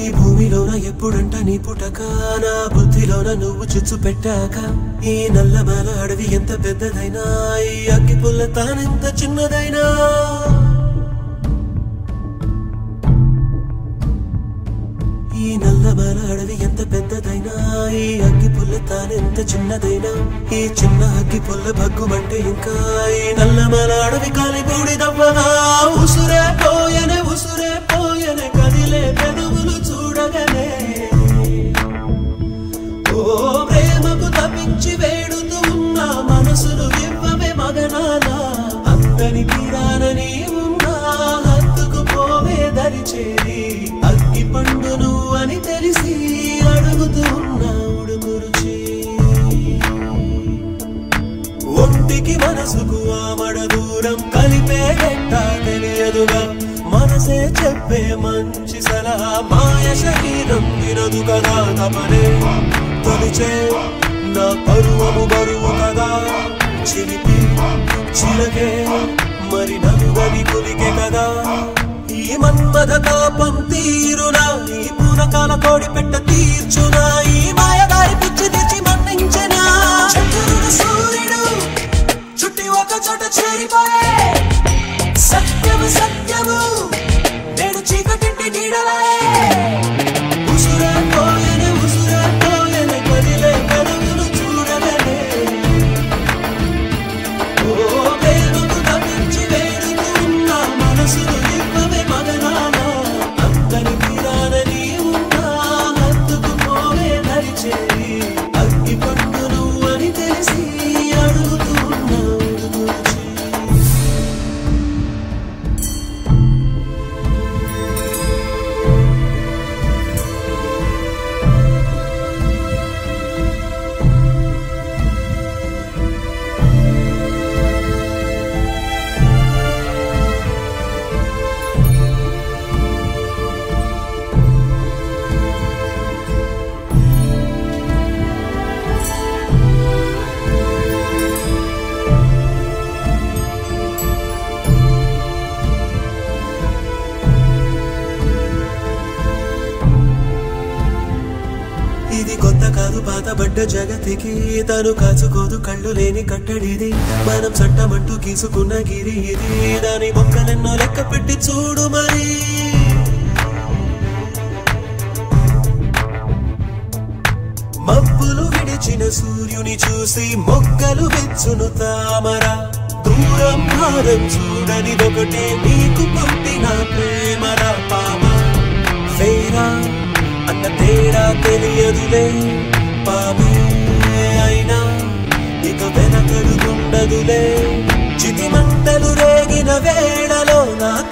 భూమిలోన ఎప్పుడంట నీ పుటక నా బుద్ధిలోన నువ్వు చిచ్చు పెట్టాక ఈ నల్లమల అడవి ఎంత పెద్దదైనా ఈ అగ్గి పుల్ల తానెంత చిన్నదైనా ఈ నల్లమల అడవి ఎంత పెద్దదైనా ఈ అగ్గి పుల్ల తానెంత చిన్నదైనా ఈ చిన్న అగ్గి పుల్ల భగ్గుమంటే ఇంకా ఈ నల్లమల అడవి కాలి బూడిదవ్వగా ఉసురే పోయనే కదిలే పెదవులు చూడగనే ఓ ప్రేమకు తప్పించి వేడుతూ ఉన్న మనసును ఇవ్వవే మగనాల అంతని తీరానని ఉన్నా హత్తుకు పోవే దరి చేరి అగ్గి పండు నువ్వు అని తెలిసి అడుగుతూ ఉన్నా ఉడుమురుచి ఒంటికి మనసుకు ఆమడ దూరం కలిపే గట్ట తెలియదుగా మనసే చెప్పే మంచి సలహా మాయ శరీరం వినదు కదా తపనే తొలిచే నా పరువము బరువు కదా చిలిపి చిలకే మరి నలుగని కులికే కదా ఈ మన్మథ తాపం తీరునా ఈ పూనకాల కోడి పెట్ట తీర్చునా ఈ మాయదారి పిచ్చి తెచ్చి మన్నించెనా చంద్రుడు సూర్యుడు చుట్టి ఒక చోట చేరిపోయే సత్యము సత్యము నేడు చీకటింటి నీడలాయే ఉసురే పోయనే కదిలే కదవులు చూడగనే ఓ ప్రేమకు తప్పించి వేడుతూ ఉన్న మనసును ఇవ్వవే మగనాల అంతని తీరానని ఉన్నా హత్తుకు పోవే దరి చేరి అగ్గి పండు నువ్వు అని తెలిసి అడుగుతూ ఉన్నా ఉడుమురుచి ఇది కొత్త కాదు పాతబడ్డ జగతికి తను కాచుకోదు కళ్ళు లేని కట్టడిది మనం చట్టమంటూ గీసుకున్న గిరి ఇది దాని మొక్కలెన్నో లెక్క పెట్టి చూడు మరి మబ్బులు విడిచిన సూర్యుని చూసి మొక్కలు వెచ్చును తామర దూరం భారం చూడనిదొకటే నీకు పుట్టిన ప్రేమర పామ ఫేరా అన్న తేడా తెలియదులే పామే అయినా ఇక వెనకడుగుండదులే చితి మంటలు రేగిన వేళలో నా